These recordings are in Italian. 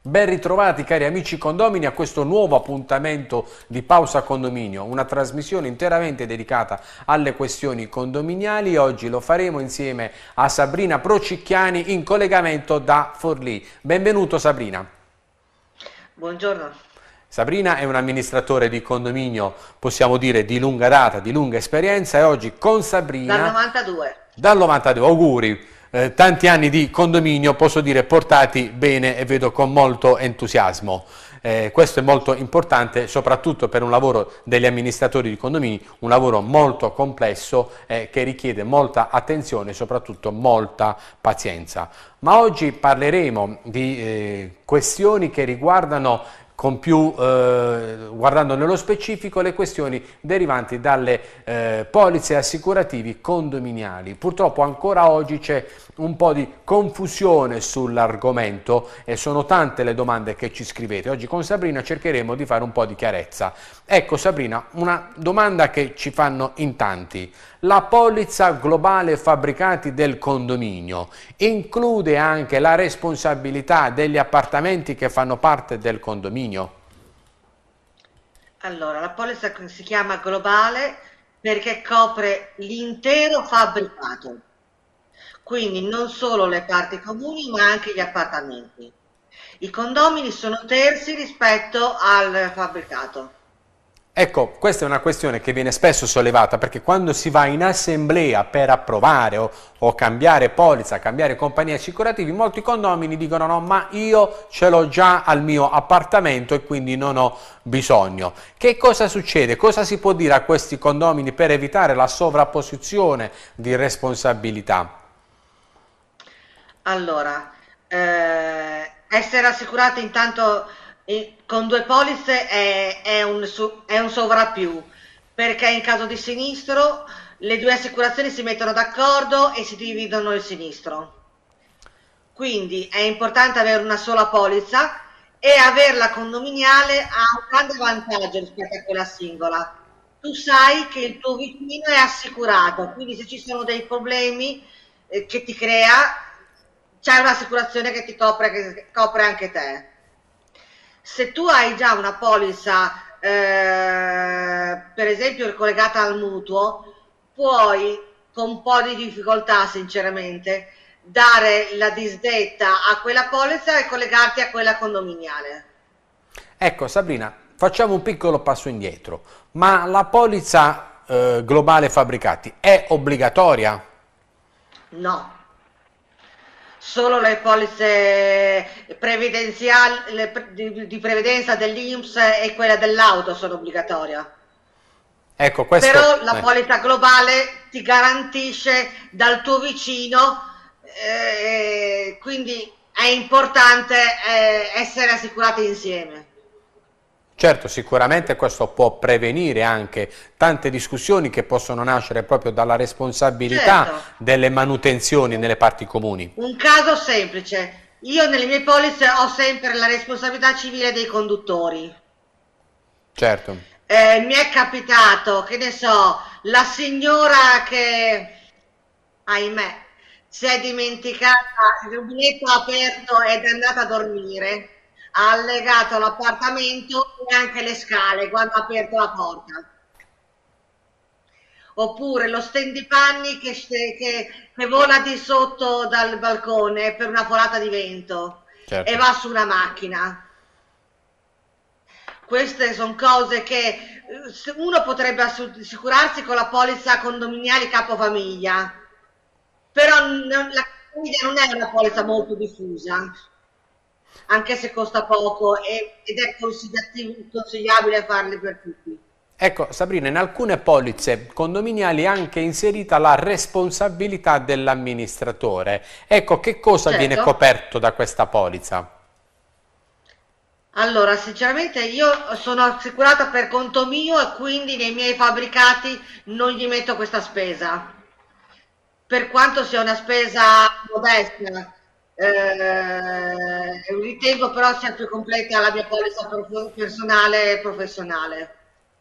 Ben ritrovati cari amici condomini a questo nuovo appuntamento di Pausa Condominio, una trasmissione interamente dedicata alle questioni condominiali. Oggi lo faremo insieme a Sabrina Procicchiani in collegamento da Forlì. Benvenuto Sabrina. Buongiorno. Sabrina è un amministratore di condominio, possiamo dire di lunga data, di lunga esperienza, e oggi con Sabrina... Dal 92. Dal 92, auguri. Tanti anni di condominio, posso dire, portati bene e vedo con molto entusiasmo. Questo è molto importante, soprattutto per un lavoro degli amministratori di condomini, un lavoro molto complesso che richiede molta attenzione e soprattutto molta pazienza. Ma oggi parleremo di questioni che riguardano guardando nello specifico le questioni derivanti dalle polizze assicurativi condominiali. Purtroppo ancora oggi c'è un po' di confusione sull'argomento e sono tante le domande che ci scrivete. Oggi con Sabrina cercheremo di fare un po' di chiarezza. Ecco Sabrina, una domanda che ci fanno in tanti. La polizza globale fabbricati del condominio include anche la responsabilità degli appartamenti che fanno parte del condominio? Allora, la polizza si chiama globale perché copre l'intero fabbricato, quindi non solo le parti comuni ma anche gli appartamenti. I condomini sono terzi rispetto al fabbricato. Ecco, questa è una questione che viene spesso sollevata perché quando si va in assemblea per approvare o cambiare polizza, cambiare compagnie assicurative, molti condomini dicono no, ma io ce l'ho già al mio appartamento e quindi non ho bisogno. Che cosa succede? Cosa si può dire a questi condomini per evitare la sovrapposizione di responsabilità? Allora, essere assicurati intanto con due polizze è un sovrappiù, perché in caso di sinistro le due assicurazioni si mettono d'accordo e si dividono il sinistro. Quindi è importante avere una sola polizza e averla condominiale ha un grande vantaggio rispetto a quella singola. Tu sai che il tuo vicino è assicurato, quindi se ci sono dei problemi che ti crea, c'è un'assicurazione che ti copre anche te. Se tu hai già una polizza, per esempio collegata al mutuo, puoi, con un po' di difficoltà sinceramente, dare la disdetta a quella polizza e collegarti a quella condominiale. Ecco Sabrina, facciamo un piccolo passo indietro, ma la polizza globale fabbricati è obbligatoria? No. Solo le polizze previdenziali di previdenza dell'INPS e quella dell'auto sono obbligatorie. Ecco, questo, però la polizza globale ti garantisce dal tuo vicino, quindi è importante essere assicurati insieme. Certo, sicuramente questo può prevenire anche tante discussioni che possono nascere proprio dalla responsabilità delle manutenzioni nelle parti comuni. Un caso semplice, io nelle mie polizze ho sempre la responsabilità civile dei conduttori. Certo. Mi è capitato, che ne so, la signora che, ahimè, si è dimenticata il rubinetto aperto ed è andata a dormire. Ha allegato l'appartamento e anche le scale quando ha aperto la porta. Oppure lo stendipanni che vola di sotto dal balcone per una folata di vento e va su una macchina. Queste sono cose che uno potrebbe assicurarsi con la polizza condominiale capofamiglia, però la famiglia non è una polizza molto diffusa, anche se costa poco ed è consigliabile farli per tutti. Ecco Sabrina, in alcune polizze condominiali è anche inserita la responsabilità dell'amministratore. Ecco, che cosa viene coperto da questa polizza? Allora, sinceramente io sono assicurata per conto mio e quindi nei miei fabbricati non gli metto questa spesa. Per quanto sia una spesa modesta, ritengo però sia più completa la mia polizza personale e professionale.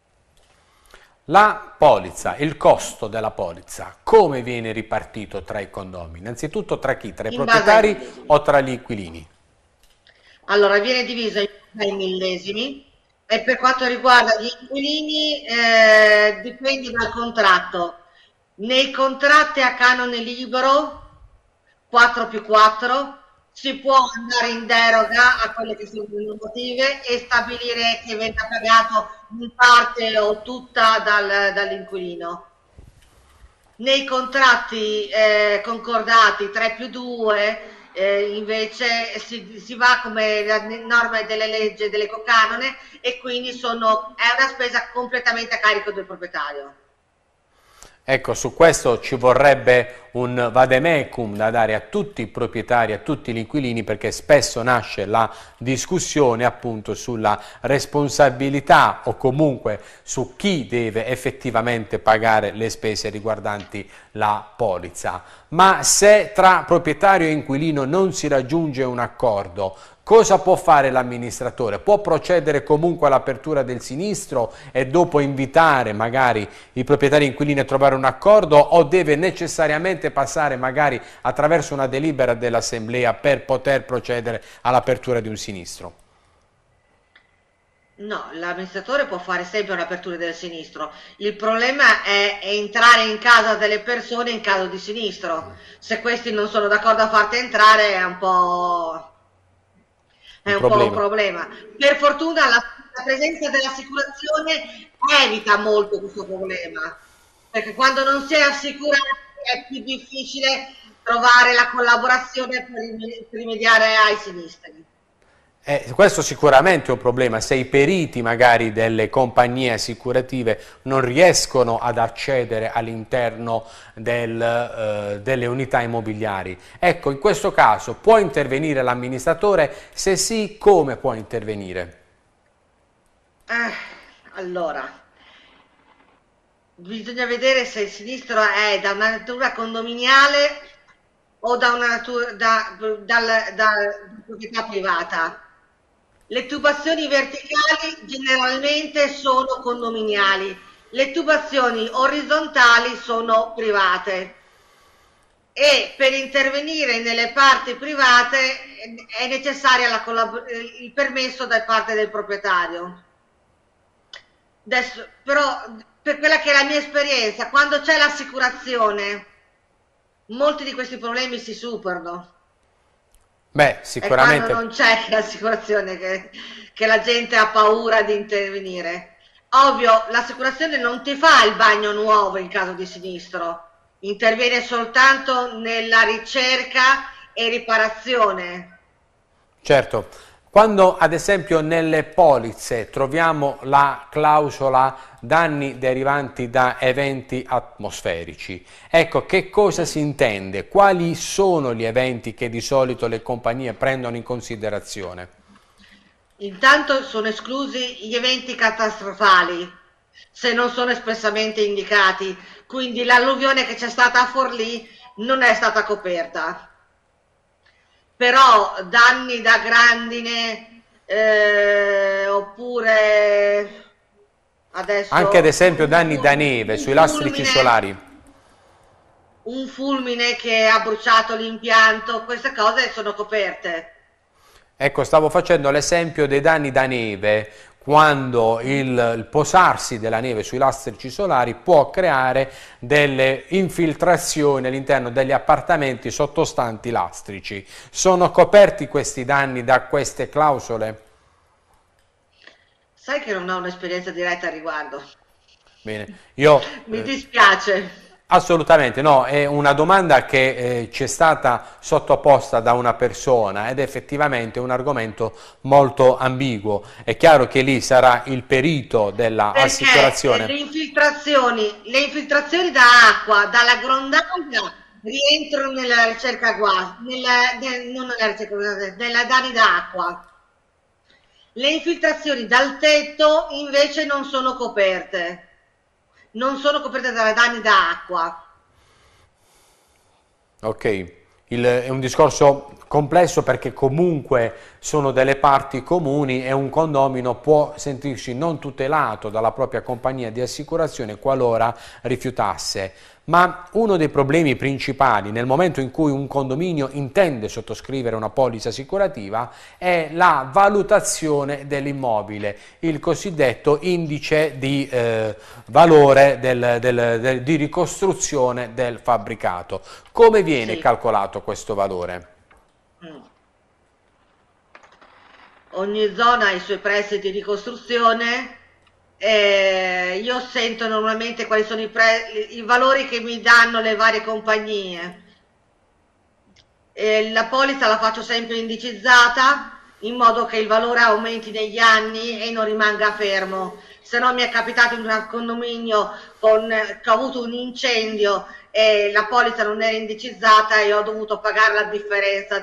La polizza, il costo della polizza, come viene ripartito tra i condomini? Innanzitutto tra chi? Tra i proprietari o tra gli inquilini? Allora, viene diviso in 6 millesimi e per quanto riguarda gli inquilini dipende dal contratto. Nei contratti a canone libero 4 più 4 si può andare in deroga a quelle che sono le normative e stabilire che venga pagato in parte o tutta dall'inquilino. Nei contratti concordati 3 più 2 invece si va come la norma delle leggi dell'ecocanone e quindi è una spesa completamente a carico del proprietario. Ecco, su questo ci vorrebbe un vademecum da dare a tutti i proprietari, a tutti gli inquilini, perché spesso nasce la discussione appunto sulla responsabilità o comunque su chi deve effettivamente pagare le spese riguardanti la polizza. Ma se tra proprietario e inquilino non si raggiunge un accordo, cosa può fare l'amministratore? Può procedere comunque all'apertura del sinistro e dopo invitare magari i proprietari inquilini a trovare un accordo, o deve necessariamente passare magari attraverso una delibera dell'assemblea per poter procedere all'apertura di un sinistro? No, l'amministratore può fare sempre un'apertura del sinistro. Il problema è entrare in casa delle persone in caso di sinistro. Se questi non sono d'accordo a farti entrare è Un un po' un problema. problema. Per fortuna la presenza dell'assicurazione evita molto questo problema, perché quando non si è assicurati è più difficile trovare la collaborazione per rimediare ai sinistri. Questo sicuramente è un problema, se i periti magari delle compagnie assicurative non riescono ad accedere all'interno delle unità immobiliari. Ecco, in questo caso può intervenire l'amministratore? Se sì, come può intervenire? Allora, bisogna vedere se il sinistro è da una natura condominiale o da una natura da proprietà privata. Le tubazioni verticali generalmente sono condominiali, le tubazioni orizzontali sono private e per intervenire nelle parti private è necessaria il permesso da parte del proprietario. Adesso, però, per quella che è la mia esperienza, quando c'è l'assicurazione, molti di questi problemi si superano. Beh, È quando sicuramente. non c'è l'assicurazione che la gente ha paura di intervenire. Ovvio, l'assicurazione non ti fa il bagno nuovo in caso di sinistro, interviene soltanto nella ricerca e riparazione. Certo, quando ad esempio nelle polizze troviamo la clausola danni derivanti da eventi atmosferici, ecco, che cosa si intende? Quali sono gli eventi che di solito le compagnie prendono in considerazione? Intanto sono esclusi gli eventi catastrofali, se non sono espressamente indicati, quindi l'alluvione che c'è stata a Forlì non è stata coperta. Però danni da grandine oppure Anche ad adesso esempio danni da neve sui lastrici solari. un fulmine che ha bruciato l'impianto, queste cose sono coperte. Ecco, stavo facendo l'esempio dei danni da neve, quando il posarsi della neve sui lastrici solari può creare delle infiltrazioni all'interno degli appartamenti sottostanti lastrici. Sono coperti questi danni da queste clausole? Sai che non ho un'esperienza diretta a riguardo. Bene, io Mi dispiace. assolutamente no, è una domanda che ci è stata sottoposta da una persona ed è effettivamente un argomento molto ambiguo. È chiaro che lì sarà il perito Perché dell'assicurazione. le infiltrazioni da acqua dalla grondaglia rientrano nella ricerca gas, non nella ricerca, scusate, nella danni d'acqua. Le infiltrazioni dal tetto invece non sono coperte da danni d'acqua. Ok, è un discorso complesso perché comunque sono delle parti comuni e un condomino può sentirsi non tutelato dalla propria compagnia di assicurazione qualora rifiutasse. Ma uno dei problemi principali nel momento in cui un condominio intende sottoscrivere una polizza assicurativa è la valutazione dell'immobile, il cosiddetto indice di valore di ricostruzione del fabbricato. Come viene Sì. calcolato questo valore? Mm. Ogni zona ha i suoi prezzi di ricostruzione. Io sento normalmente quali sono i valori che mi danno le varie compagnie. La polizza la faccio sempre indicizzata in modo che il valore aumenti negli anni e non rimanga fermo. Se no mi è capitato in un condominio che ho avuto un incendio e la polizza non era indicizzata e ho dovuto pagare la differenza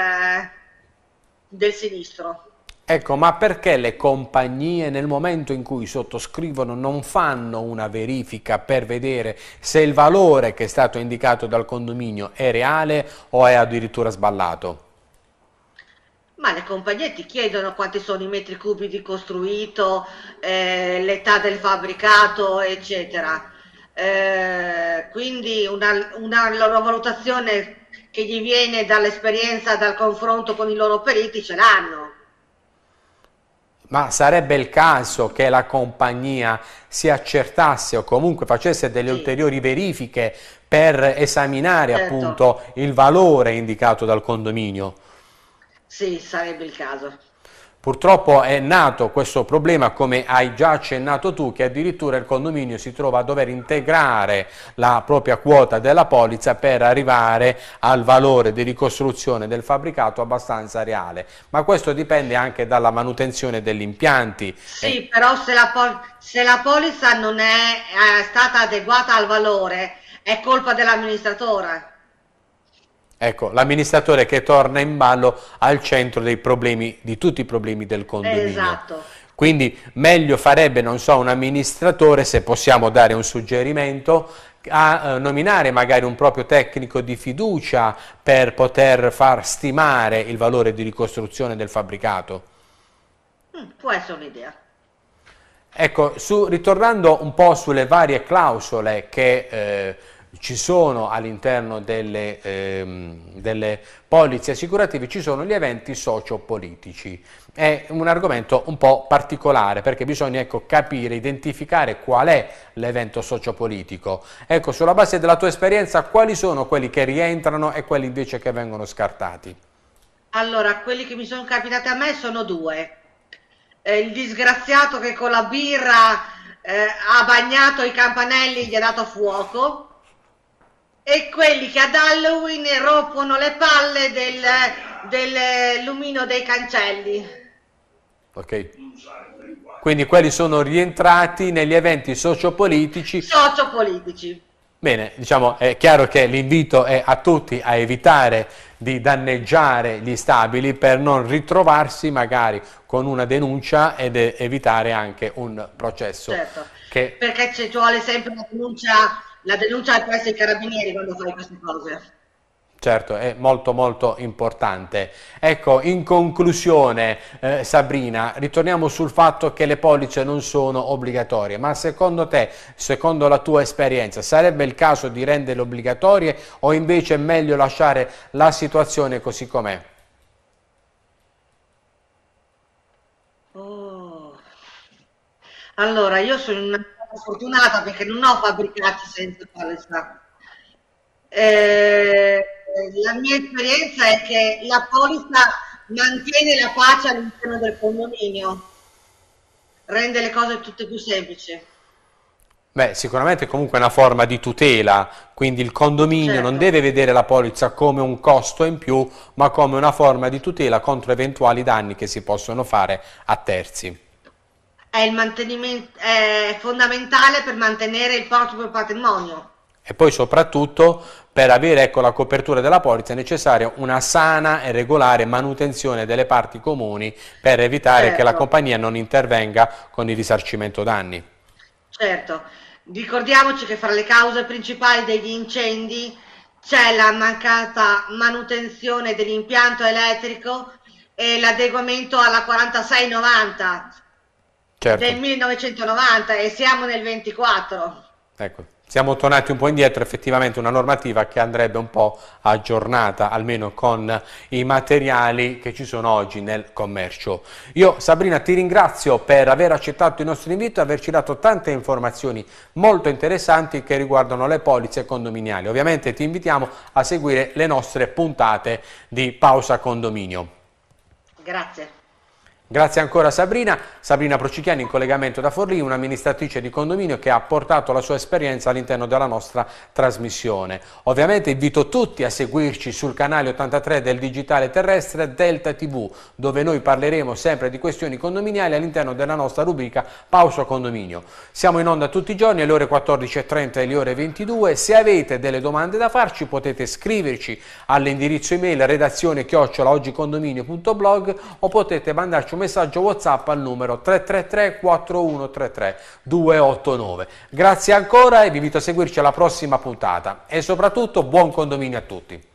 del sinistro. Ecco, ma perché le compagnie nel momento in cui sottoscrivono non fanno una verifica per vedere se il valore che è stato indicato dal condominio è reale o è addirittura sballato? Ma le compagnie ti chiedono quanti sono i metri cubi di costruito, l'età del fabbricato, eccetera. Quindi una loro valutazione che gli viene dall'esperienza, dal confronto con i loro periti, ce l'hanno. Ma sarebbe il caso che la compagnia si accertasse o comunque facesse delle Sì, ulteriori verifiche per esaminare certo, appunto il valore indicato dal condominio? sì, sarebbe il caso. Purtroppo è nato questo problema, come hai già accennato tu, che addirittura il condominio si trova a dover integrare la propria quota della polizza per arrivare al valore di ricostruzione del fabbricato abbastanza reale. Ma questo dipende anche dalla manutenzione degli impianti. Sì, però se la polizza non è stata adeguata al valore, è colpa dell'amministratore. Ecco, l'amministratore che torna in ballo al centro dei problemi, di tutti i problemi del condominio. Esatto. Quindi meglio farebbe, non so, un amministratore, se possiamo dare un suggerimento, a nominare magari un proprio tecnico di fiducia per poter far stimare il valore di ricostruzione del fabbricato. Può essere un'idea. Ecco, ritornando un po' sulle varie clausole che ci sono all'interno delle polizze assicurative, ci sono gli eventi sociopolitici. È un argomento un po' particolare perché bisogna, ecco, capire, identificare qual è l'evento sociopolitico. Ecco, sulla base della tua esperienza, quali sono quelli che rientrano e quelli invece che vengono scartati? Allora, quelli che mi sono capitati a me sono due. Il disgraziato che con la birra ha bagnato i campanelli e gli ha dato fuoco. E quelli che ad Halloween rompono le palle del lumino dei cancelli. Ok? Quindi quelli sono rientrati negli eventi sociopolitici. Sociopolitici. Bene, diciamo, è chiaro che l'invito è a tutti a evitare di danneggiare gli stabili per non ritrovarsi magari con una denuncia ed evitare anche un processo Certo, che... perché ci vuole sempre la denuncia presso i carabinieri quando fai queste cose. Certo, è molto molto importante. Ecco, in conclusione, Sabrina, ritorniamo sul fatto che le polizze non sono obbligatorie, ma secondo te, secondo la tua esperienza, sarebbe il caso di renderle obbligatorie o invece è meglio lasciare la situazione così com'è? Oh. Allora, io sono una fortunata perché non ho fabbricati senza polizza. Eh, la mia esperienza è che la polizza mantiene la pace all'interno del condominio, rende le cose tutte più semplici. Beh, sicuramente comunque è una forma di tutela, quindi il condominio non Certo, deve vedere la polizza come un costo in più, ma come una forma di tutela contro eventuali danni che si possono fare a terzi. è il mantenimento, è fondamentale per mantenere il proprio patrimonio. E poi soprattutto per avere, ecco, la copertura della polizza è necessaria una sana e regolare manutenzione delle parti comuni per evitare che la Certo, compagnia non intervenga con il risarcimento danni. certo. Ricordiamoci che fra le cause principali degli incendi c'è la mancata manutenzione dell'impianto elettrico e l'adeguamento alla 4690 Certo. del 1990 e siamo nel 24. Ecco, Siamo tornati un po' indietro, effettivamente una normativa che andrebbe un po' aggiornata, almeno con i materiali che ci sono oggi nel commercio. Io, Sabrina, ti ringrazio per aver accettato il nostro invito e averci dato tante informazioni molto interessanti che riguardano le polizze condominiali. Ovviamente ti invitiamo a seguire le nostre puntate di Pausa Condominio. Grazie. Grazie ancora Sabrina Procichiani in collegamento da Forlì, un'amministratrice di condominio che ha portato la sua esperienza all'interno della nostra trasmissione. Ovviamente invito tutti a seguirci sul canale 83 del digitale terrestre Delta TV, dove noi parleremo sempre di questioni condominiali all'interno della nostra rubrica Pausa Condominio. Siamo in onda tutti i giorni alle ore 14:30 e alle ore 22. Se avete delle domande da farci potete scriverci all'indirizzo email redazione@oggicondominio.blog o potete mandarci un messaggio WhatsApp al numero 333 4133 289. Grazie ancora e vi invito a seguirci alla prossima puntata e soprattutto buon condominio a tutti.